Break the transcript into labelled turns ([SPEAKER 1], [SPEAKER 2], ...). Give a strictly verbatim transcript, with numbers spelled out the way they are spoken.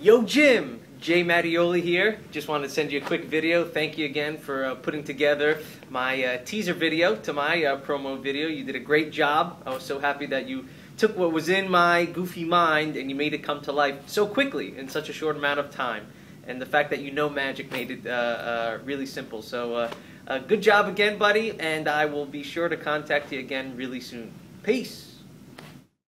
[SPEAKER 1] Yo Jim, Jay Mattioli here. Just wanted to send you a quick video. Thank you again for uh, putting together my uh, teaser video to my uh, promo video. You did a great job. I was so happy that you took what was in my goofy mind and you made it come to life so quickly in such a short amount of time. And the fact that you know magic made it uh, uh, really simple. So uh, uh, good job again, buddy, and I will be sure to contact you again really soon. Peace.